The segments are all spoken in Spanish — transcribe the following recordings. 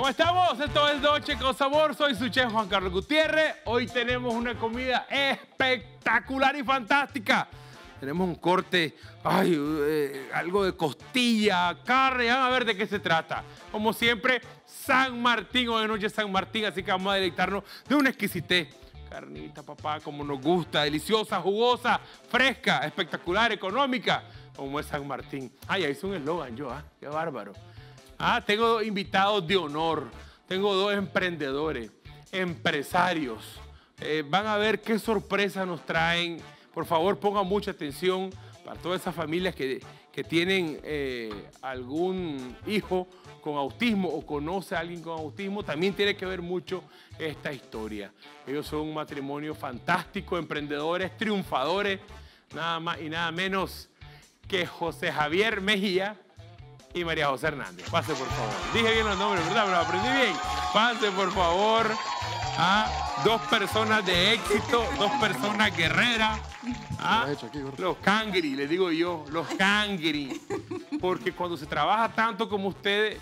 ¿Cómo estamos? Esto es Noche con Sabor. Soy su chef Juan Carlos Gutiérrez. Hoy tenemos una comida espectacular y fantástica. Tenemos un corte, algo de costilla, carne. Vamos a ver de qué se trata. Como siempre, San Martín, hoy es Noche San Martín, así que vamos a deleitarnos de una exquisitez. Carnita, papá, como nos gusta, deliciosa, jugosa, fresca, espectacular, económica, como es San Martín. Ay, ahí hice un eslogan yo, qué bárbaro. Tengo invitados de honor, tengo dos emprendedores, empresarios. Van a ver qué sorpresa nos traen. Por favor, pongan mucha atención para todas esas familias que tienen algún hijo con autismo o conoce a alguien con autismo. También tiene que ver mucho esta historia. Ellos son un matrimonio fantástico, emprendedores, triunfadores, nada más y nada menos que José Javier Mejía y María José Hernández. Pase, por favor. Dije bien los nombres, ¿verdad? Me lo aprendí bien. Pase, por favor, a dos personas de éxito, dos personas guerreras. Los cangri, les digo yo, los cangri. Porque cuando se trabaja tanto como ustedes,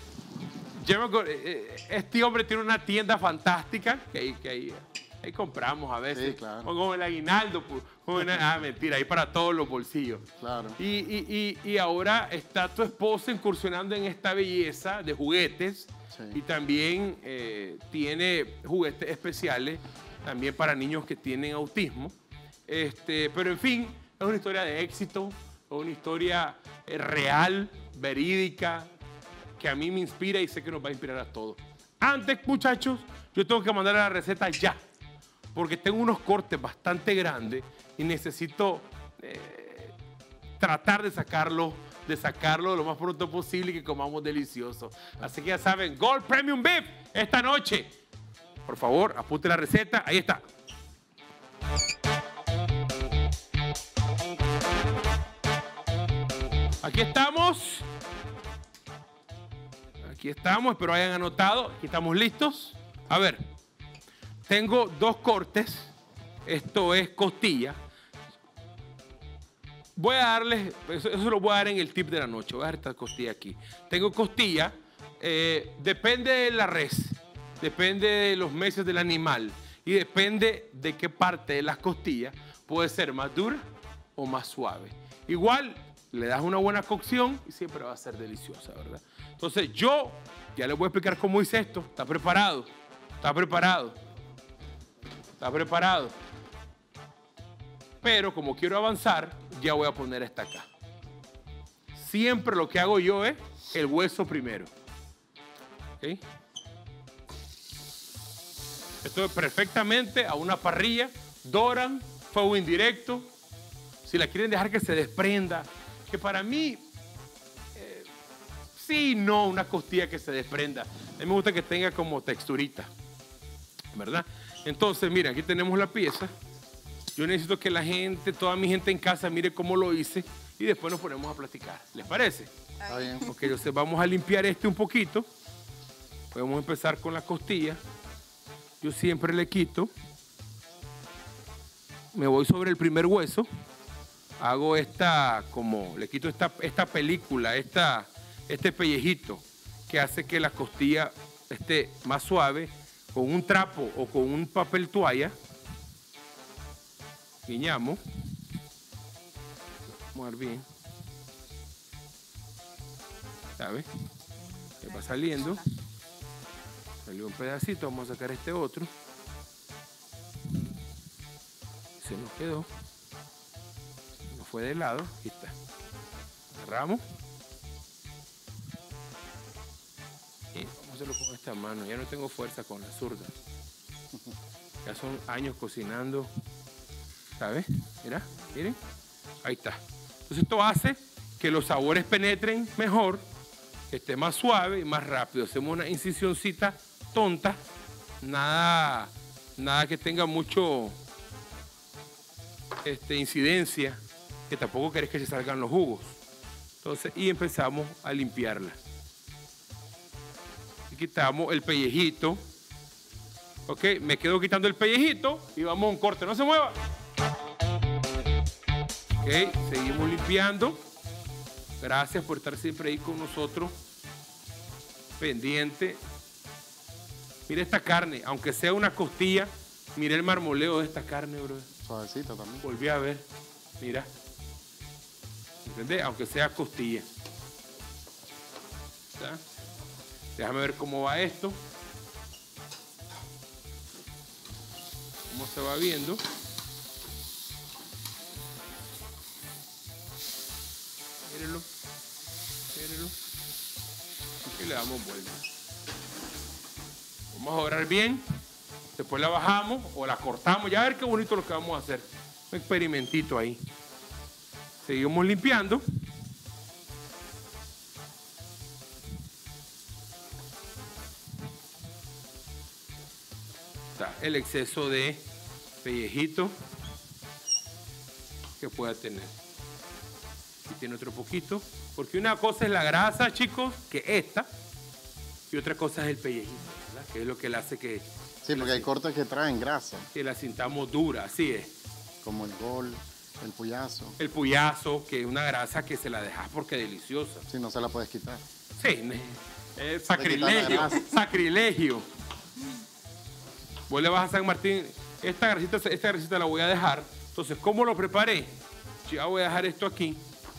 este hombre tiene una tienda fantástica que ahí compramos a veces. Sí, claro. Con el aguinaldo. Mentira, ahí para todos los bolsillos. Claro. Y ahora está tu esposa incursionando en esta belleza de juguetes. Sí. Y también tiene juguetes especiales también para niños que tienen autismo. Pero en fin, es una historia de éxito, es una historia real, verídica, que a mí me inspira y sé que nos va a inspirar a todos. Antes, muchachos, yo tengo que mandar la receta ya, porque tengo unos cortes bastante grandes y necesito tratar de sacarlo lo más pronto posible y que comamos delicioso. Así que ya saben, Gold Premium Beef esta noche. Por favor, apunte la receta. Ahí está. Aquí estamos. Aquí estamos, espero hayan anotado. Aquí estamos listos. A ver, tengo dos cortes. Esto es costilla. Voy a darles, eso lo voy a dar en el tip de la noche. Voy a dar esta costilla aquí. Tengo costilla, depende de la res, depende de los meses del animal y depende de qué parte de las costillas puede ser más dura o más suave. Igual, le das una buena cocción y siempre va a ser deliciosa, ¿verdad? Entonces yo ya les voy a explicar cómo hice esto. ¿Está preparado? ¿Está preparado? ¿Está preparado? Pero como quiero avanzar, ya voy a poner esta acá. Siempre lo que hago yo es el hueso primero. ¿Okay? Esto es perfectamente a una parrilla. Doran, fuego indirecto. Si la quieren dejar que se desprenda, que para mí, sí, no, una costilla que se desprenda. A mí me gusta que tenga como texturita, ¿verdad? Entonces, mira, aquí tenemos la pieza. Yo necesito que la gente, toda mi gente en casa, mire cómo lo hice y después nos ponemos a platicar. ¿Les parece? Está bien. Ok, entonces vamos a limpiar un poquito. Podemos empezar con la costilla. Yo siempre le quito. Me voy sobre el primer hueso. Hago le quito esta película, este pellejito que hace que la costilla esté más suave. Con un trapo o con un papel toalla. Guiñamos. Vamos a ver bien. ¿Sabes? Se va saliendo. Salió un pedacito. Vamos a sacar este otro. Se nos quedó. Nos fue de lado. Aquí está. Agarramos. Y vamos a hacerlo con esta mano. Ya no tengo fuerza con la zurda. Ya son años cocinando. ¿Sabes? Mira, miren. Ahí está. Entonces esto hace que los sabores penetren mejor, que esté más suave y más rápido. Hacemos una incisioncita tonta. Nada que tenga mucho incidencia, que tampoco querés que se salgan los jugos. Entonces, y empezamos a limpiarla. Y quitamos el pellejito. Ok, me quedo quitando el pellejito y vamos a un corte. No se mueva. Ok, seguimos limpiando. Gracias por estar siempre ahí con nosotros, pendiente Mira esta carne, aunque sea una costilla, mira el marmoleo de esta carne, bro. Suavecita también. Volví a ver, mira. ¿Entendés? Aunque sea costilla. ¿Está? Déjame ver cómo va esto. Cómo se va viendo. Mírenlo. Mírenlo. Y le damos vuelta. Vamos a orar bien. Después la bajamos o la cortamos. Ya a ver qué bonito lo que vamos a hacer. Un experimentito ahí. Seguimos limpiando. Está el exceso de pellejito que pueda tener. Aquí tiene otro poquito. Porque una cosa es la grasa, chicos, que esta. Y otra cosa es el pellejito, ¿verdad? Que es lo que le hace que... Sí, porque hay cortes que traen grasa. Que la sintamos dura, así es. Como el gol, el puyazo. El puyazo, que es una grasa que se la dejas porque es deliciosa. Sí, no se la puedes quitar. Sí, es sacrilegio, sacrilegio. Vos le vas a San Martín, esta grasita la voy a dejar. Entonces, ¿cómo lo preparé? Ya voy a dejar esto aquí.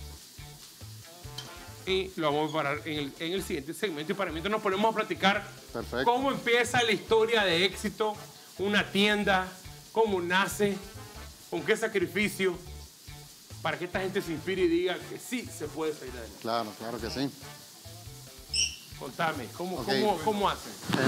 Y lo vamos a preparar en el siguiente segmento. Y para mientras nos ponemos a platicar. Perfecto. Cómo empieza la historia de éxito, una tienda, cómo nace, con qué sacrificio, para que esta gente se inspire y diga que sí se puede salir adelante. Claro, claro que sí. Contame, ¿cómo hacen?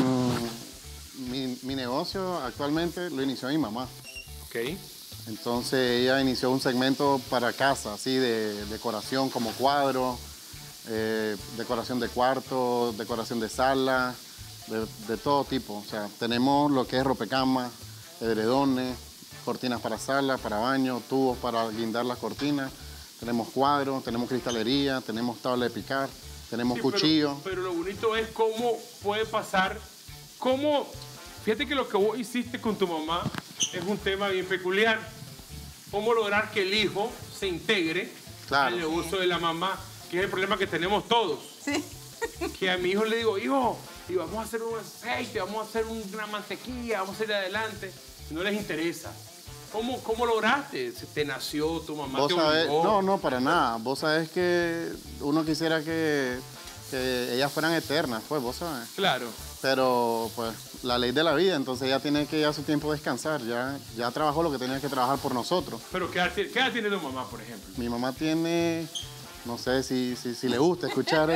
Mi negocio actualmente lo inició mi mamá. Ok. Entonces ella inició un segmento para casa, así de decoración como cuadro, decoración de cuarto, decoración de sala, de todo tipo. O sea, tenemos lo que es rompecama, edredones, cortinas para sala, para baño, tubos para guindar las cortinas. Tenemos cuadros, tenemos cristalería, tenemos tabla de picar, tenemos cuchillo. Pero lo bonito es cómo puede pasar, fíjate que lo que vos hiciste con tu mamá es un tema bien peculiar. Cómo lograr que el hijo se integre al negocio de la mamá, que es el problema que tenemos todos. Sí. Que a mi hijo le digo, hijo, y vamos a hacer un aceite, vamos a hacer una mantequilla, vamos a ir adelante. No les interesa. ¿Cómo lograste? ¿Te nació tu mamá? ¿Vos sabés? No, para nada. Vos sabés que uno quisiera que ellas fueran eternas, pues, vos sabés. Claro. Pero, pues, la ley de la vida, entonces ella tiene que ir a su tiempo descansar. Ya trabajó lo que tenía que trabajar por nosotros. ¿Pero qué edad tiene tu mamá, por ejemplo? Mi mamá tiene... No sé si le gusta escuchar.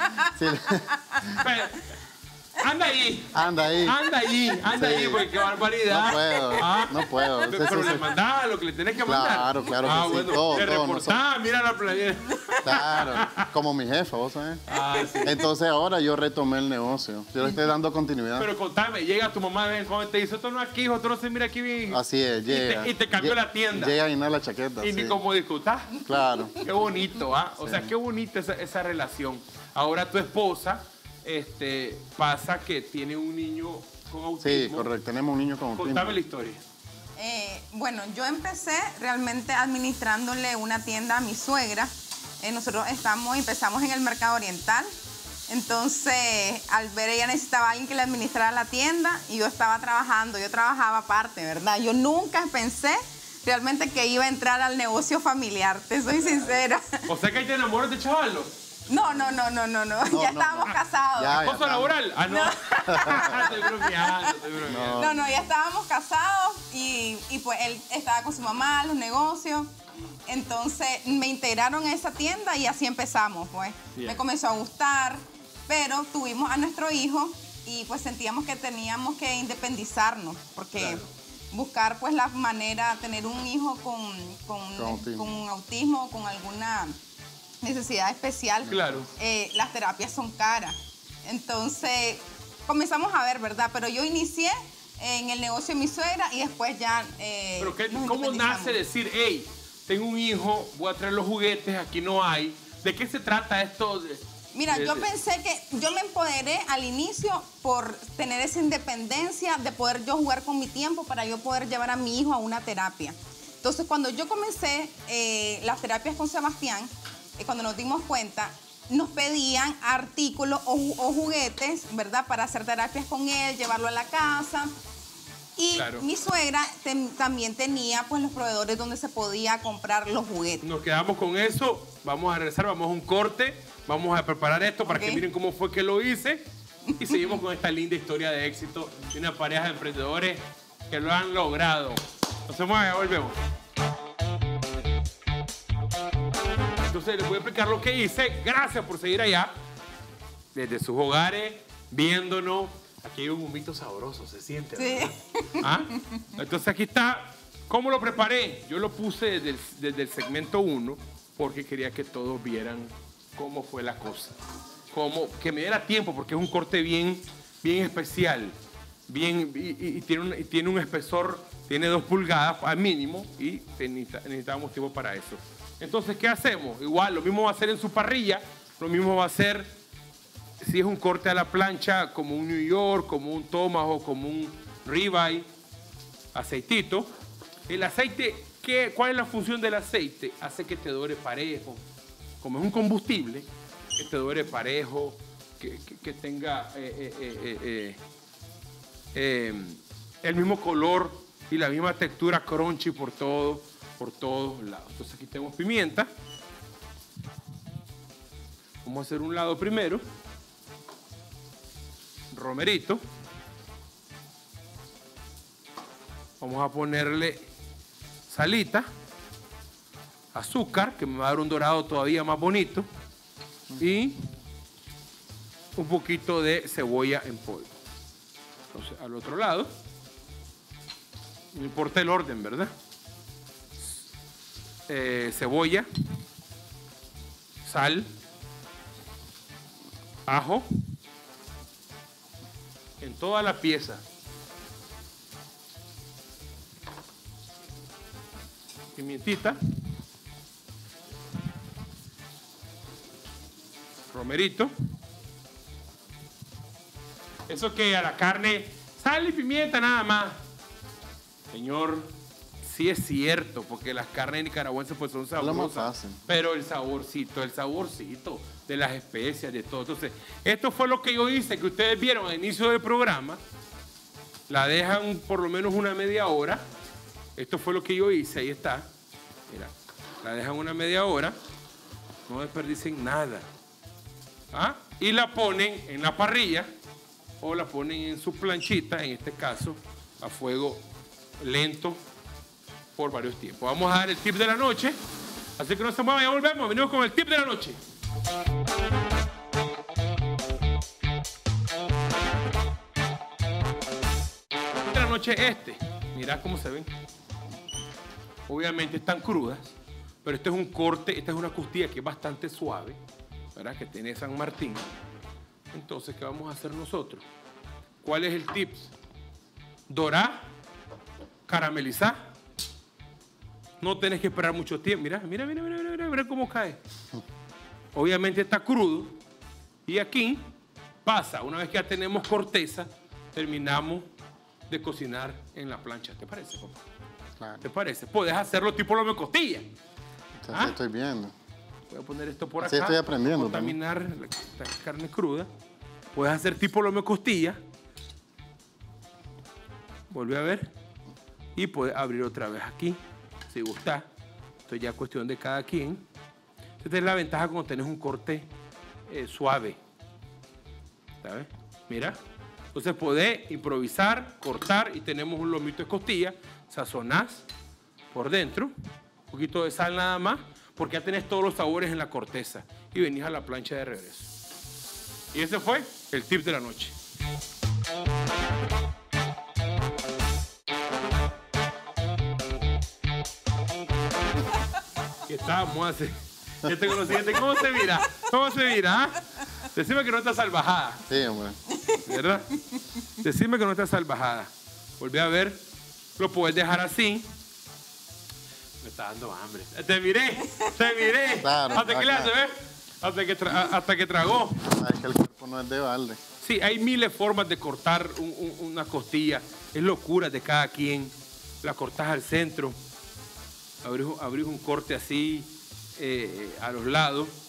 Anda ahí. Anda ahí, porque qué barbaridad. No puedo. Pero le mandás lo que le tenés que mandar. Claro que sí. Bueno, todo, te reportás, mira la planilla. Claro, como mi jefa, vos sabés. Sí. Entonces ahora yo retomé el negocio. Yo le estoy dando continuidad. Pero contame, llega tu mamá de vez en cuando y te dice, esto no es aquí, hijo, esto no se mira aquí bien. Así es, llega. Y te cambió la tienda. Llega y no la chaqueta. Y ni como disfrutás. Claro. Qué bonito, ¿ah? O sea, qué bonita esa relación. Ahora tu esposa pasa que tiene un niño con autismo. Sí, correcto. Tenemos un niño con autismo. Contame la historia. Bueno, yo empecé realmente administrándole una tienda a mi suegra. Nosotros empezamos en el mercado oriental. Entonces, al ver ella necesitaba a alguien que le administrara la tienda y yo estaba trabajando, yo trabajaba aparte, ¿verdad? Yo nunca pensé realmente que iba a entrar al negocio familiar, te soy sincera. O sea que ahí te enamoras de chavalos. No, ya estábamos casados. ¿Esposo laboral? Ah, no. Estoy bromeando. No, ya estábamos casados y pues él estaba con su mamá, los negocios. Entonces me integraron a esa tienda y así empezamos, pues. Me comenzó a gustar, pero tuvimos a nuestro hijo y pues sentíamos que teníamos que independizarnos, porque buscar pues la manera, tener un hijo con autismo, con alguna necesidad especial, las terapias son caras. Entonces comenzamos a ver, ¿verdad? Pero yo inicié en el negocio de mi suegra y después ya ¿Pero cómo nace decir, hey, tengo un hijo, voy a traer los juguetes, aquí no hay? ¿De qué se trata esto? Mira, yo pensé que yo me empoderé al inicio por tener esa independencia de poder yo jugar con mi tiempo para yo poder llevar a mi hijo a una terapia. Entonces, cuando yo comencé las terapias con Sebastián, cuando nos dimos cuenta, nos pedían artículos o juguetes, ¿verdad? Para hacer terapias con él, llevarlo a la casa. Y claro, mi suegra también tenía pues los proveedores donde se podía comprar los juguetes. nos quedamos con eso. Vamos a regresar, vamos a un corte. Vamos a preparar esto para que miren cómo fue que lo hice. Y seguimos con esta linda historia de éxito de una pareja de emprendedores que lo han logrado. No se mueve, volvemos. Entonces les voy a explicar lo que hice. Gracias por seguir allá, desde sus hogares, viéndonos. Aquí hay un humito sabroso, se siente, ¿verdad? Sí. ¿Ah? Entonces aquí está. ¿Cómo lo preparé? Yo lo puse desde el segmento 1 porque quería que todos vieran cómo fue la cosa. Que me diera tiempo porque es un corte bien especial. Y tiene un espesor, tiene 2 pulgadas al mínimo y necesitábamos tiempo para eso. Entonces, ¿qué hacemos? Igual, lo mismo va a ser en su parrilla, lo mismo va a ser si es un corte a la plancha, como un New York, como un Tomahawk, como un ribeye, aceitito. El aceite, ¿cuál es la función del aceite? Hace que te dore parejo. Como es un combustible, que te dore parejo, que tenga el mismo color y la misma textura crunchy por todos lados. Entonces aquí tenemos pimienta. Vamos a hacer un lado primero. Romerito. Vamos a ponerle salita, azúcar, que me va a dar un dorado todavía más bonito, y un poquito de cebolla en polvo. Entonces, al otro lado, no importa el orden, ¿verdad? Cebolla, sal, ajo, en toda la pieza. Pimientita, romerito. Eso que a la carne, sal y pimienta nada más. Señor, sí es cierto, porque las carnes nicaragüenses pues son sabrosas. Pero el saborcito de las especias, de todo. Entonces, esto fue lo que yo hice, que ustedes vieron al inicio del programa. La dejan por lo menos una media hora. Esto fue lo que yo hice, ahí está. Mira, la dejan una media hora, no desperdicien nada. ¿Ah? Y la ponen en la parrilla o la ponen en su planchita, en este caso, a fuego lento por varios tiempos. Vamos a dar el tip de la noche, así que no se muevan, ya volvemos. Venimos con el tip de la noche. El tip de la noche mirá cómo se ven. Obviamente están crudas, pero este es un corte, esta es una costilla que es bastante suave, ¿verdad? Que tiene San Martín. Entonces, ¿qué vamos a hacer nosotros? ¿Cuál es el tip? Dorar, caramelizar. No tenés que esperar mucho tiempo. Mira cómo cae. Obviamente está crudo. Y aquí pasa, una vez que ya tenemos corteza, terminamos de cocinar en la plancha. ¿Te parece, papá? Claro. ¿Te parece? Puedes hacerlo tipo lomo de costilla. Entonces, estoy viendo. Voy a poner esto por acá. Sí, estoy aprendiendo. Contaminar la carne cruda. Puedes hacer tipo lomo de costilla. Vuelve a ver. Y puedes abrir otra vez aquí, si gusta. Esto ya es cuestión de cada quien. Esta es la ventaja cuando tenés un corte suave. ¿Sabes? Mira. Entonces podés improvisar, cortar y tenemos un lomito de costilla. Sazonás por dentro, un poquito de sal nada más, porque ya tenés todos los sabores en la corteza y venís a la plancha de regreso. Y ese fue el tip de la noche. ¿Qué estamos a hacer? Este con lo siguiente, ¿cómo se mira? ¿Cómo se mira? Decime que no está salvajada. Sí, hombre. ¿Verdad? Decime que no está salvajada. Volví a ver. Lo puedes dejar así. Me está dando hambre. Te miré. Claro, hasta que le hace, ¿ves? Hasta que tragó. Es que el cuerpo no es de balde. Sí, hay miles de formas de cortar una costilla. Es locura de cada quien. La cortás al centro. Abrís un corte así a los lados.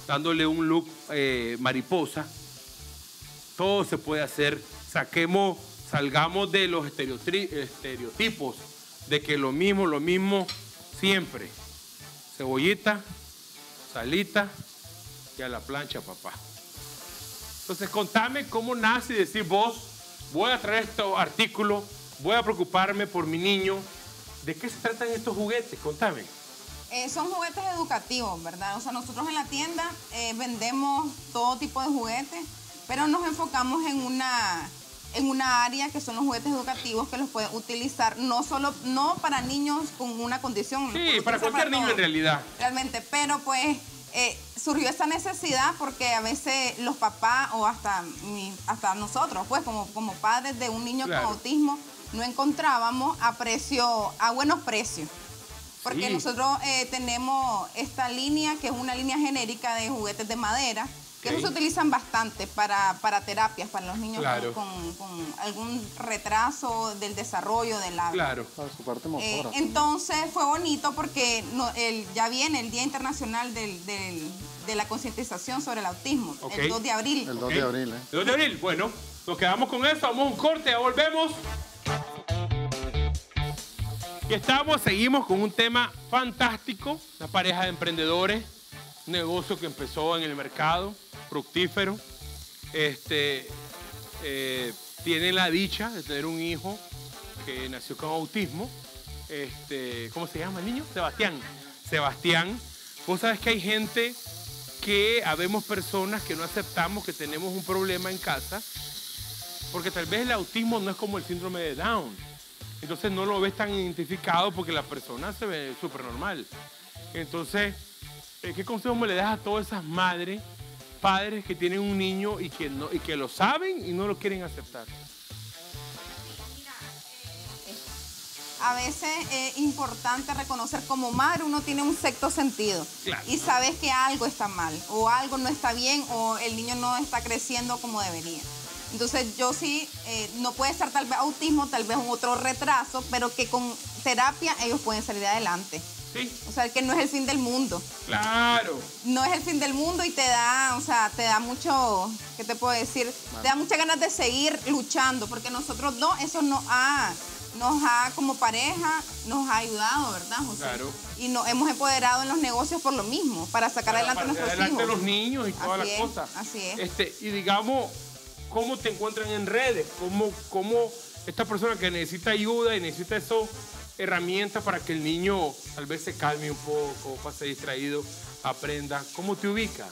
dándole un look mariposa. Todo se puede hacer. Salgamos de los estereotipos de que lo mismo siempre. Cebollita, salita y a la plancha, papá. Entonces, contame cómo nace y decir vos, voy a traer este artículo, voy a preocuparme por mi niño. ¿De qué se tratan estos juguetes? Contame. Son juguetes educativos, ¿verdad? O sea, nosotros en la tienda vendemos todo tipo de juguetes, pero nos enfocamos en una área que son los juguetes educativos que los pueden utilizar no para niños con una condición. Sí, para cualquier niño en realidad. Realmente, pero pues surgió esa necesidad porque a veces los papás o hasta nosotros, pues como padres de un niño con autismo, no encontrábamos a buenos precios. Porque nosotros tenemos esta línea que es una línea genérica de juguetes de madera, que se utilizan bastante para terapias, para los niños con algún retraso del desarrollo del habla. Claro. Para su parte motora. Entonces fue bonito porque ya viene el Día Internacional de la Concientización sobre el Autismo, el 2 de abril. El 2 de abril, El 2 de abril, bueno, nos quedamos con eso, vamos a un corte, ya volvemos. Y seguimos con un tema fantástico, una pareja de emprendedores, un negocio que empezó en el mercado, fructífero. Tiene la dicha de tener un hijo que nació con autismo. ¿Cómo se llama el niño? Sebastián. Vos sabés que hay gente habemos personas que no aceptamos que tenemos un problema en casa, porque tal vez el autismo no es como el síndrome de Down. Entonces no lo ves tan identificado porque la persona se ve súper normal. Entonces, ¿qué consejo me le das a todas esas madres, padres que tienen un niño y que lo saben y no lo quieren aceptar? A veces es importante reconocer como madre, uno tiene un sexto sentido. Claro. Y sabes que algo está mal, o algo no está bien, o el niño no está creciendo como debería. Entonces yo sí, no puede ser tal vez autismo, tal vez un otro retraso, pero que con terapia ellos pueden salir adelante. Sí. O sea, que no es el fin del mundo. Claro. No es el fin del mundo y te da mucho, ¿qué te puedo decir? Bueno. Te da muchas ganas de seguir luchando, porque nosotros dos, eso nos ha como pareja, nos ha ayudado, ¿verdad, José? Claro. Y nos hemos empoderado en los negocios por lo mismo, para sacar adelante a nuestros hijos. Adelante los niños y todas las cosas. Así es. Y digamos, ¿cómo te encuentran en redes? ¿Cómo esta persona que necesita ayuda y necesita esas herramientas para que el niño tal vez se calme un poco, pase distraído, aprenda? ¿Cómo te ubicas?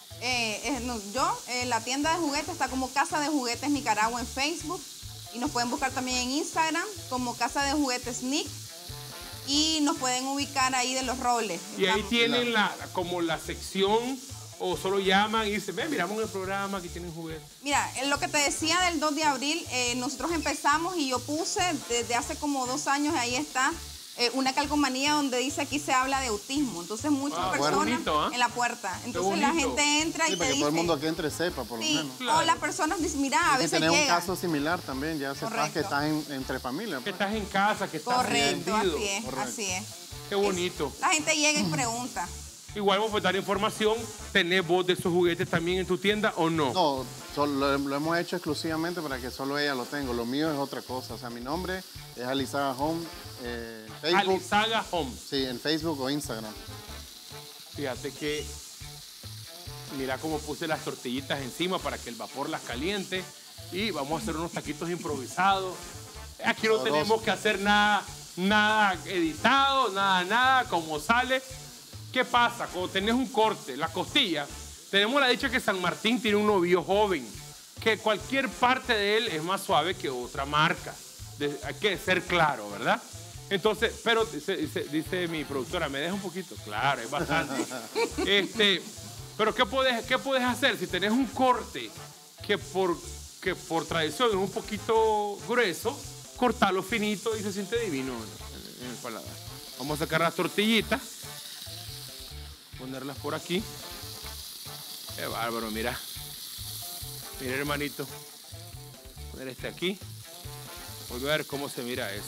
La tienda de juguetes está como Casa de Juguetes Nicaragua en Facebook. Y nos pueden buscar también en Instagram como Casa de Juguetes Nick. Y nos pueden ubicar ahí de los roles. Y ahí tienen como la sección, o solo llaman y dicen, ven, miramos el programa, aquí tienen juguetes. Mira, en lo que te decía del 2 de abril, nosotros empezamos y yo puse desde hace como 2 años, ahí está, una calcomanía donde dice aquí se habla de autismo. Entonces muchas personas bonito, en la puerta. Entonces la gente entra y te para que dice... todo el mundo que entre sepa, por lo menos. Claro. O las personas dicen, mira, a veces tenés un llega. caso similar también, ya sepas que estás entre familias. Que estás en casa, que estás correcto, vendido. así es. Qué bonito. La gente llega y pregunta. Igual vos puedes dar información. ¿Tenés vos de esos juguetes también en tu tienda o no? No, lo hemos hecho exclusivamente para que solo ella lo tenga. Lo mío es otra cosa. O sea, mi nombre es Alizaga Home. Facebook. Alizaga Home. Sí, en Facebook o Instagram. Fíjate que, mira cómo puse las tortillitas encima para que el vapor las caliente. Y vamos a hacer unos taquitos improvisados. Aquí no tenemos que hacer nada editado, nada, como sale. ¿Qué pasa? Cuando tenés un corte, la costilla, tenemos la dicha que San Martín tiene un novillo joven, que cualquier parte de él es más suave que otra marca. Hay que ser claro, ¿verdad? Entonces, pero dice mi productora, ¿me deja un poquito? Claro, es bastante. Pero ¿qué puedes hacer? Si tenés un corte que por tradición es un poquito grueso, cortarlo finito y se siente divino en el paladar. Vamos a sacar las tortillitas. Ponerlas por aquí. Qué bárbaro, mira. Mira, hermanito. Poner este aquí. Voy a ver cómo se mira eso.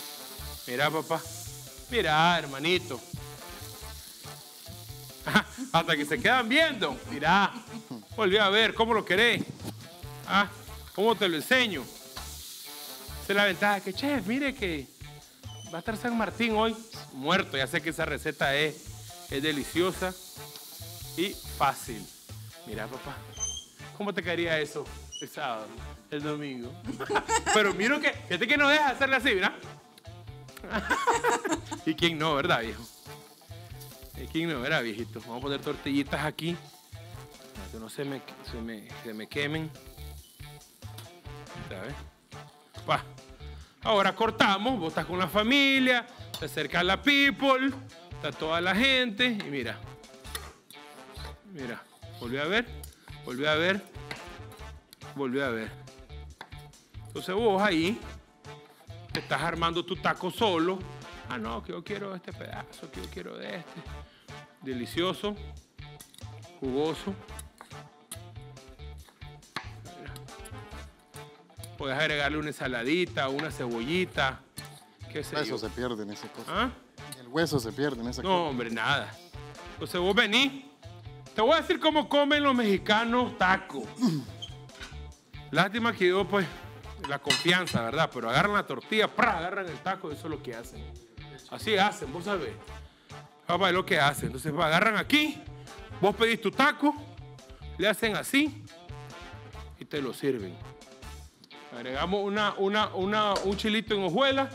Mira, papá. Mira, hermanito. Hasta que se quedan viendo. Mirá, volví a ver, ¿cómo lo querés? Ah, ¿cómo te lo enseño? Esa es la ventaja que, chef, mire que va a estar San Martín hoy. Muerto, ya sé que esa receta es deliciosa y fácil. Mira, papá, ¿cómo te caería eso el sábado, el domingo? Pero miro que, fíjate que no deja hacerle así, mira. ¿Y quién no, verdad, viejo? ¿Y quién no, verdad, viejito? Vamos a poner tortillitas aquí para que no se me quemen. ¿Sabes? Va. Ahora cortamos, vos estás con la familia, se acerca la people, está toda la gente y mira. Mira, volví a ver, volví a ver, volví a ver. Entonces vos ahí te estás armando tu taco solo. Ah, no, que yo quiero este pedazo, que yo quiero de este. Delicioso, jugoso. Mira. Puedes agregarle una ensaladita, una cebollita, qué sé yo. El hueso se pierde en esa cosa. ¿Ah? El hueso se pierde en esa cosa. No, hombre, nada. Entonces vos venís. Te voy a decir cómo comen los mexicanos tacos. Lástima que yo, pues, la confianza, ¿verdad? Pero agarran la tortilla, ¡prá! Agarran el taco, eso es lo que hacen. Así hacen, vos sabés. Papá, es lo que hacen. Entonces, agarran aquí, vos pedís tu taco, le hacen así y te lo sirven. Agregamos un chilito en hojuela.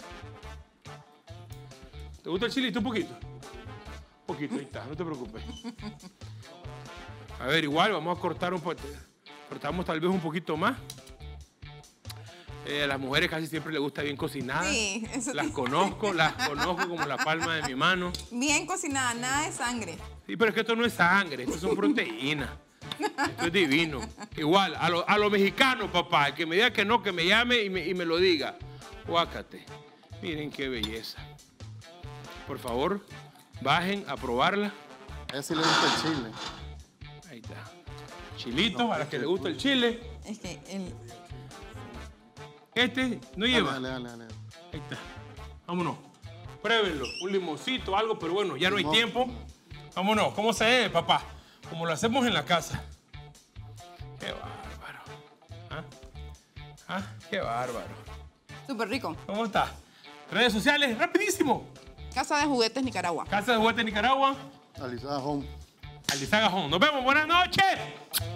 ¿Te gusta el chilito un poquito? Un poquito, ahí está, no te preocupes. A ver, igual vamos a cortar un poquito. Cortamos tal vez un poquito más. A las mujeres casi siempre les gusta bien cocinada. Sí, eso las conozco como la palma de mi mano. Bien cocinada, nada de sangre. Sí, pero es que esto no es sangre, esto son proteínas. Esto es divino. Igual, a los mexicanos, papá, el que me diga que no, que me llame y me lo diga. Guácate. Miren qué belleza. Por favor, bajen a probarla. A ese le gusta el chile. Ahí está. Chilito, a las que le gusta el chile. Es que el... Este no lleva. Dale. Ahí está. Vámonos. Pruébenlo. Un limoncito, algo, pero bueno, ya no hay Limón. tiempo. Vámonos. ¿Cómo se ve, papá? Como lo hacemos en la casa. Qué bárbaro. Qué bárbaro. Súper rico. ¿Cómo está? Redes sociales, rapidísimo. Casa de Juguetes Nicaragua. Casa de Juguetes Nicaragua. Alizada Home. Alizaga Home. Nos vemos. Buenas noches.